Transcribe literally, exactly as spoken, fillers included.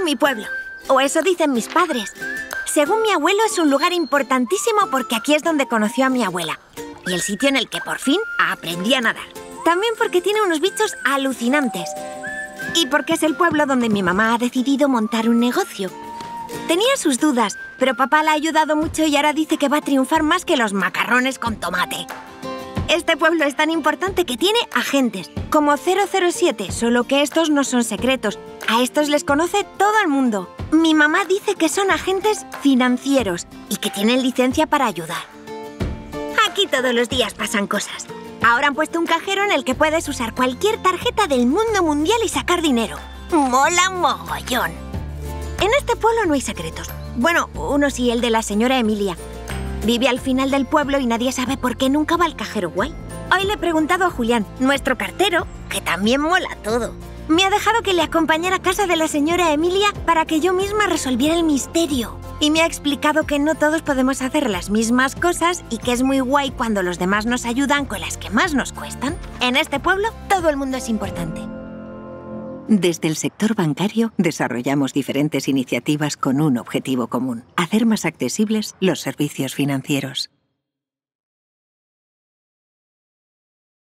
en mi pueblo. O eso dicen mis padres. Según mi abuelo, es un lugar importantísimo porque aquí es donde conoció a mi abuela. Y el sitio en el que por fin aprendí a nadar. También porque tiene unos bichos alucinantes. Y porque es el pueblo donde mi mamá ha decidido montar un negocio. Tenía sus dudas, pero papá la ha ayudado mucho y ahora dice que va a triunfar más que los macarrones con tomate. Este pueblo es tan importante que tiene agentes, como cero cero siete, solo que estos no son secretos. A estos les conoce todo el mundo. Mi mamá dice que son agentes financieros y que tienen licencia para ayudar. Aquí todos los días pasan cosas. Ahora han puesto un cajero en el que puedes usar cualquier tarjeta del mundo mundial y sacar dinero. ¡Mola mogollón! En este pueblo no hay secretos. Bueno, uno sí, el de la señora Emilia. Vive al final del pueblo y nadie sabe por qué nunca va al cajero guay. Hoy le he preguntado a Julián, nuestro cartero, que también mola todo. Me ha dejado que le acompañara a casa de la señora Emilia para que yo misma resolviera el misterio. Y me ha explicado que no todos podemos hacer las mismas cosas y que es muy guay cuando los demás nos ayudan con las que más nos cuestan. En este pueblo, todo el mundo es importante. Desde el sector bancario desarrollamos diferentes iniciativas con un objetivo común: hacer más accesibles los servicios financieros.